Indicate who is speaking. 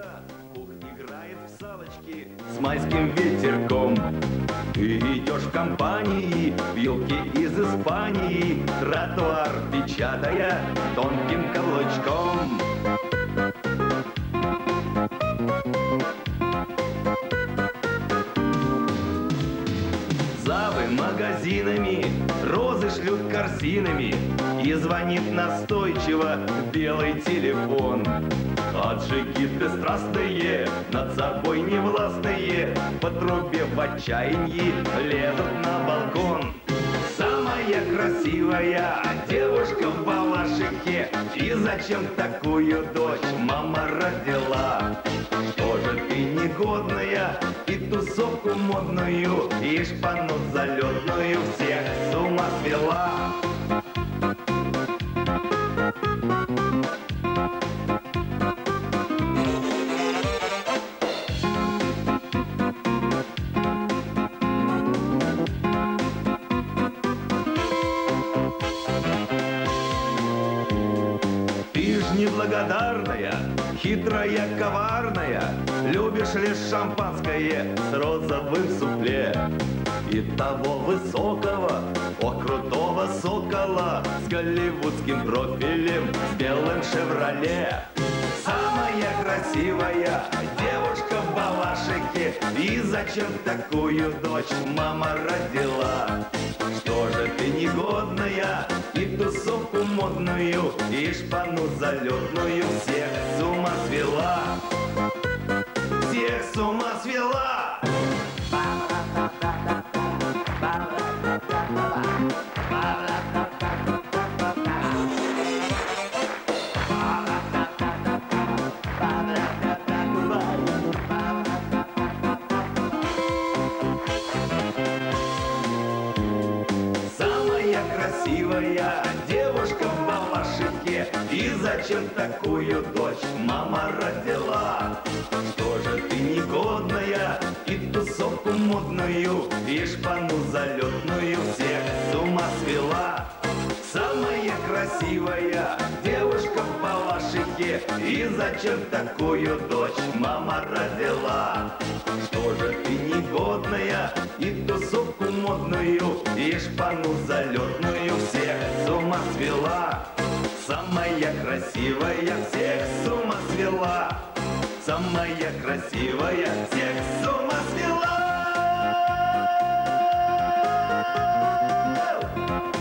Speaker 1: Ух, играет в салочки с майским ветерком. Ты идешь в компании, вилки из Испании, тротуар печатая тонким каблучком. Завы магазинами, розы шлют корзинами, и звонит настойчиво белый телефон. Аджигиты страстные, над собой невластные, по трубе в отчаянии лезут на балкон. Самая красивая девушка в Балашихе, и зачем такую дочь мама родила? Что же ты негодная, и тусовку модную, и шпану залетную всех с ума свела? Неблагодарная, хитрая, коварная, любишь лишь шампанское с розовым суфле. И того высокого, о крутого сокола с голливудским профилем, с белым шевроле. Самая красивая девушка в Балашихе, и зачем такую дочь мама родила? Что же ты негодная, и тусовку модную, и шпану залетную всех с ума свела? Всех с ума свела! Красивая девушка в Балашихе, и зачем такую дочь мама родила? Что же ты негодная, и тусовку модную, и шпану залетную всех с ума свела? Самая красивая девушка в Балашихе, и зачем такую дочь мама родила? Что же ты негодная, и тусовку модную, и шпану залетную всех с ума свела? Самая красивая всех с ума свела. Самая красивая всех с ума свела.